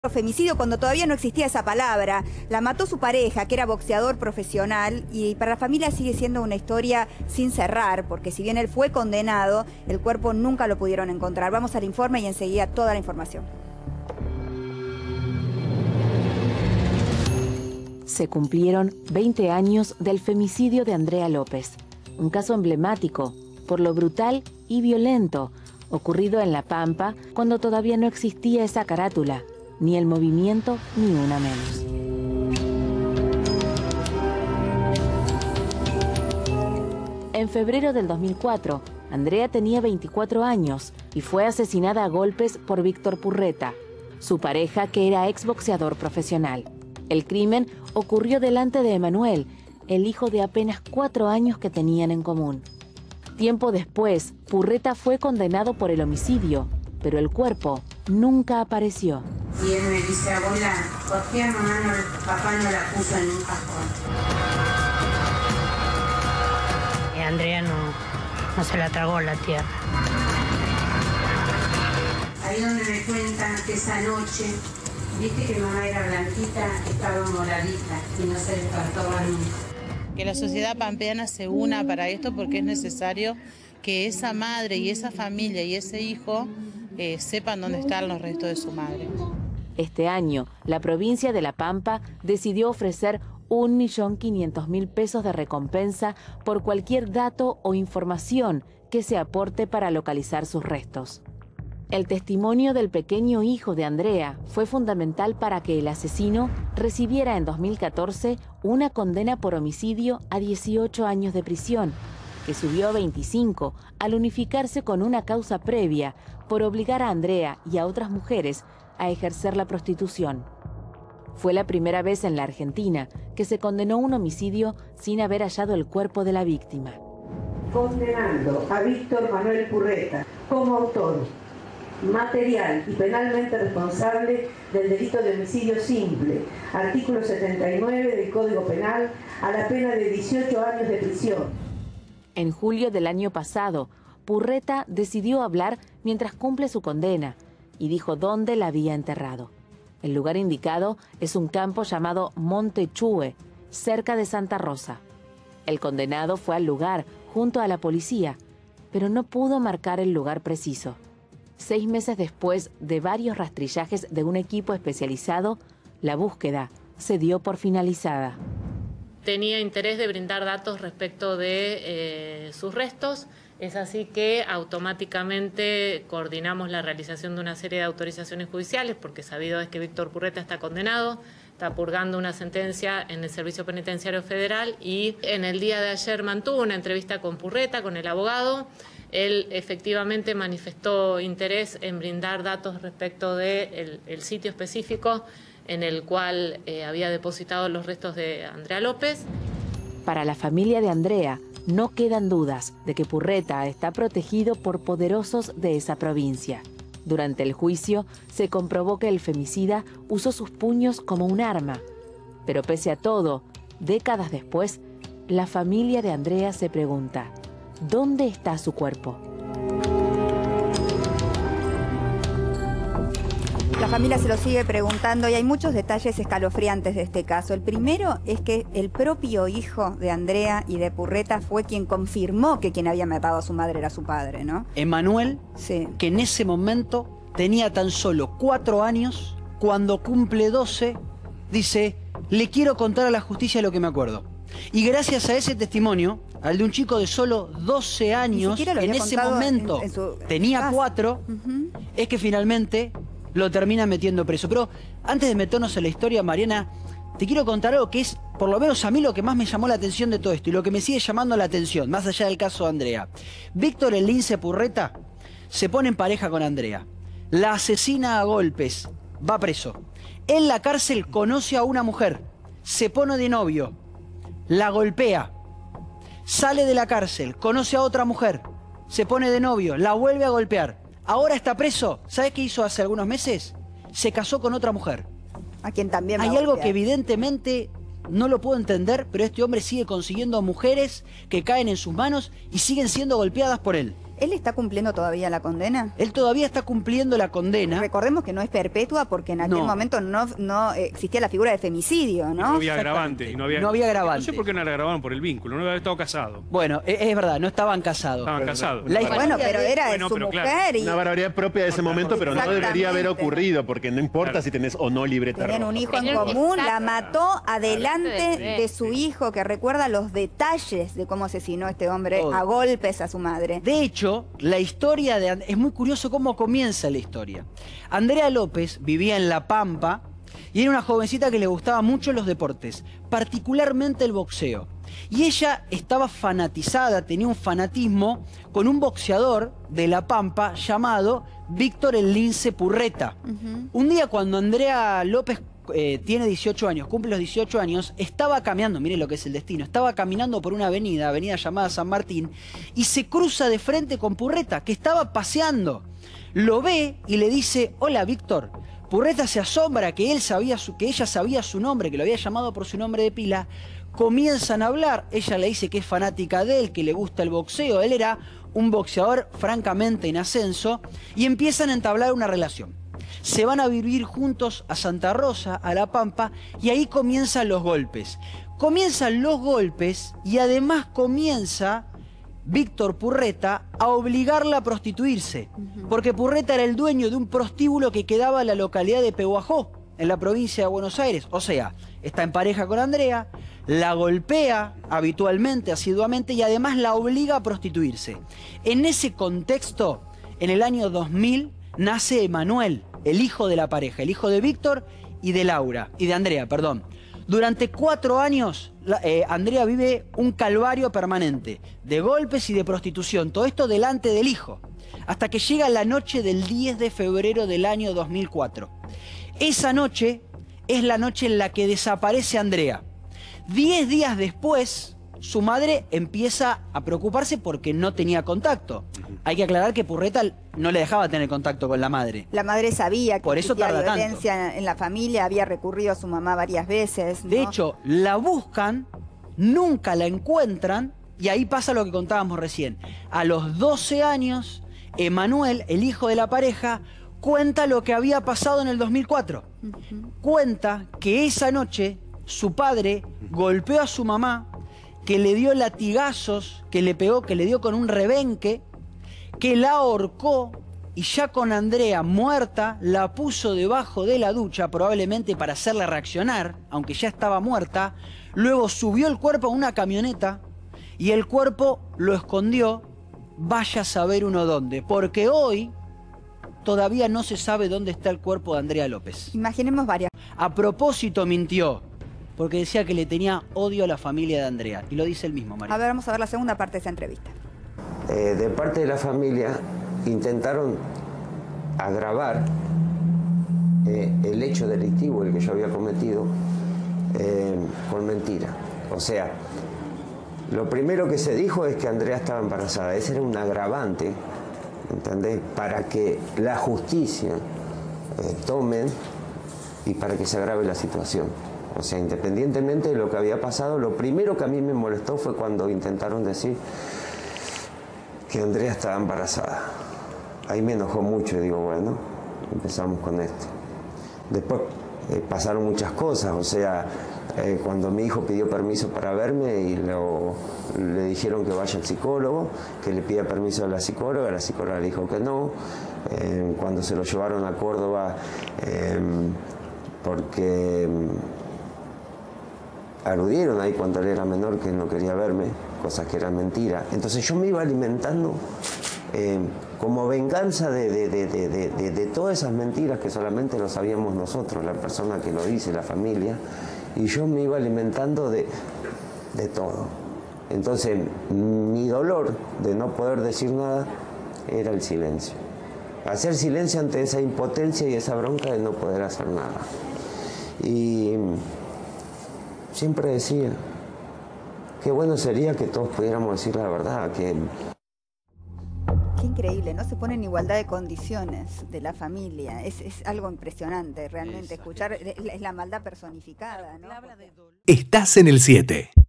Femicidio cuando todavía no existía esa palabra. La mató su pareja, que era boxeador profesional, y para la familia sigue siendo una historia sin cerrar, porque si bien él fue condenado, el cuerpo nunca lo pudieron encontrar. Vamos al informe y enseguida toda la información. Se cumplieron 20 años del femicidio de Andrea López, un caso emblemático por lo brutal y violento ocurrido en La Pampa cuando todavía no existía esa carátula, ni el movimiento Ni Una Menos. En febrero del 2004, Andrea tenía 24 años y fue asesinada a golpes por Víctor Purreta, su pareja que era exboxeador profesional. El crimen ocurrió delante de Emanuel, el hijo de apenas 4 años que tenían en común. Tiempo después, Purreta fue condenado por el homicidio, pero el cuerpo nunca apareció. Y él me dice, abuela, ¿por qué papá no la puso en un cajón? Y Andrea no se la tragó la tierra. Ahí donde me cuentan que esa noche, viste que mamá era blanquita, estaba moradita y no se despertó nunca. Que la sociedad pampeana se una para esto porque es necesario que esa madre y esa familia y ese hijo sepan dónde están los restos de su madre. Este año, la provincia de La Pampa decidió ofrecer 1.500.000 pesos de recompensa por cualquier dato o información que se aporte para localizar sus restos. El testimonio del pequeño hijo de Andrea fue fundamental para que el asesino recibiera en 2014 una condena por homicidio a 18 años de prisión, que subió a 25 al unificarse con una causa previa por obligar a Andrea y a otras mujeres a ejercer la prostitución. Fue la primera vez en la Argentina que se condenó un homicidio sin haber hallado el cuerpo de la víctima. Condenando a Víctor Manuel Purreta como autor material y penalmente responsable del delito de homicidio simple, artículo 79 del Código Penal, a la pena de 18 años de prisión. En julio del año pasado, Purreta decidió hablar mientras cumple su condena y dijo dónde la había enterrado. El lugar indicado es un campo llamado Monte Chue, cerca de Santa Rosa. El condenado fue al lugar junto a la policía, pero no pudo marcar el lugar preciso. 6 meses después de varios rastrillajes de un equipo especializado, la búsqueda se dio por finalizada. Tenía interés de brindar datos respecto de sus restos. Es así que automáticamente coordinamos la realización de una serie de autorizaciones judiciales, porque sabido es que Víctor Purreta está condenado, está purgando una sentencia en el Servicio Penitenciario Federal y en el día de ayer mantuvo una entrevista con Purreta, con el abogado. Él efectivamente manifestó interés en brindar datos respecto del sitio específico en el cual había depositado los restos de Andrea López. Para la familia de Andrea, no quedan dudas de que Purreta está protegido por poderosos de esa provincia. Durante el juicio, se comprobó que el femicida usó sus puños como un arma. Pero pese a todo, décadas después, la familia de Andrea se pregunta, ¿dónde está su cuerpo? La familia se lo sigue preguntando y hay muchos detalles escalofriantes de este caso. El primero es que el propio hijo de Andrea y de Purreta fue quien confirmó que quien había matado a su madre era su padre, ¿no? Emanuel, sí, que en ese momento tenía tan solo 4 años, cuando cumple 12, dice, le quiero contar a la justicia lo que me acuerdo. Y gracias a ese testimonio, al de un chico de solo 12 años, en ese momento tenía 4, es que finalmente lo termina metiendo preso. Pero antes de meternos en la historia, Mariana, te quiero contar algo que es, por lo menos a mí, lo que más me llamó la atención de todo esto y lo que me sigue llamando la atención, más allá del caso de Andrea. Víctor el Lince Purreta se pone en pareja con Andrea, la asesina a golpes, va preso. En la cárcel conoce a una mujer, se pone de novio, la golpea, sale de la cárcel, conoce a otra mujer, se pone de novio, la vuelve a golpear. Ahora está preso. ¿Sabes qué hizo hace algunos meses? Se casó con otra mujer. A quien también hay algo que evidentemente no lo puedo entender, pero este hombre sigue consiguiendo mujeres que caen en sus manos y siguen siendo golpeadas por él. ¿Él está cumpliendo todavía la condena? Él todavía está cumpliendo la condena. Recordemos que no es perpetua porque en aquel momento no existía la figura de femicidio, ¿no? No había agravante. No había agravante. No sé por qué no le agravaron por el vínculo, no había estado casado. Bueno, es verdad, no estaban casados. Estaban casados. Bueno, pero era su mujer. Claro. Y... Una barbaridad propia de ese momento, pero no debería haber ocurrido, porque no importa si tenés o no libreta roja. Tenían un hijo en común, la mató adelante de su hijo, que recuerda los detalles de cómo asesinó a este hombre a golpes a su madre. De hecho, la historia de es muy curioso cómo comienza la historia. Andrea López vivía en La Pampa y era una jovencita que le gustaba mucho los deportes, particularmente el boxeo. Y ella estaba fanatizada, tenía un fanatismo con un boxeador de La Pampa llamado Víctor el Lince Purreta. Un día cuando Andrea López tiene 18 años, cumple los 18 años, estaba caminando, mire lo que es el destino, estaba caminando por una avenida llamada San Martín, y se cruza de frente con Purreta, que estaba paseando. Lo ve y le dice: hola, Víctor. Purreta se asombra que ella sabía su nombre, que lo había llamado por su nombre de pila. Comienzan a hablar, ella le dice que es fanática de él, que le gusta el boxeo, él era un boxeador francamente en ascenso, y empiezan a entablar una relación. Se van a vivir juntos a Santa Rosa, a La Pampa, y ahí comienzan los golpes. Comienzan los golpes y además comienza Víctor Purreta a obligarla a prostituirse, porque Purreta era el dueño de un prostíbulo que quedaba en la localidad de Pehuajó, en la provincia de Buenos Aires. O sea, está en pareja con Andrea, la golpea habitualmente, asiduamente, y además la obliga a prostituirse. En ese contexto, en el año 2000, nace Emanuel, el hijo de la pareja, el hijo de Víctor y de Andrea, perdón. Durante 4 años, Andrea vive un calvario permanente de golpes y de prostitución, todo esto delante del hijo, hasta que llega la noche del 10 de febrero del año 2004. Esa noche es la noche en la que desaparece Andrea. 10 días después, su madre empieza a preocuparse porque no tenía contacto. Hay que aclarar que Purreta no le dejaba tener contacto con la madre. La madre sabía que por eso existía tarda violencia tanto en la familia, había recurrido a su mamá varias veces, ¿no? De hecho, la buscan, nunca la encuentran, y ahí pasa lo que contábamos recién. A los 12 años, Emanuel, el hijo de la pareja, cuenta lo que había pasado en el 2004. Cuenta que esa noche su padre golpeó a su mamá, que le dio latigazos, que le pegó, que le dio con un rebenque, que la ahorcó, y ya con Andrea muerta, la puso debajo de la ducha, probablemente para hacerla reaccionar, aunque ya estaba muerta. Luego subió el cuerpo a una camioneta y el cuerpo lo escondió, vaya a saber uno dónde, porque hoy todavía no se sabe dónde está el cuerpo de Andrea López. Imaginemos varias. A propósito mintió, porque decía que le tenía odio a la familia de Andrea, y lo dice él mismo, María. A ver, vamos a ver la segunda parte de esa entrevista. De parte de la familia intentaron agravar el hecho delictivo, el que yo había cometido, con mentira. O sea, lo primero que se dijo es que Andrea estaba embarazada. Ese era un agravante, ¿entendés? Para que la justicia tome y para que se agrave la situación. O sea, independientemente de lo que había pasado, lo primero que a mí me molestó fue cuando intentaron decir que Andrea estaba embarazada. Ahí me enojó mucho y digo, bueno, empezamos con esto. Después pasaron muchas cosas, o sea, cuando mi hijo pidió permiso para verme y le dijeron que vaya al psicólogo, que le pida permiso a la psicóloga le dijo que no. Cuando se lo llevaron a Córdoba, porque aludieron ahí cuando él era menor que no quería verme, cosas que eran mentiras. Entonces yo me iba alimentando como venganza de todas esas mentiras que solamente lo sabíamos nosotros, la persona que lo dice, la familia, y yo me iba alimentando de todo. Entonces mi dolor de no poder decir nada era el silencio. Hacer silencio ante esa impotencia y esa bronca de no poder hacer nada. Y siempre decía, qué bueno sería que todos pudiéramos decir la verdad, que... Qué increíble, ¿no? Se pone en igualdad de condiciones de la familia. Es algo impresionante, realmente. Escuchar, es la maldad personificada, ¿no? Estás en el 7.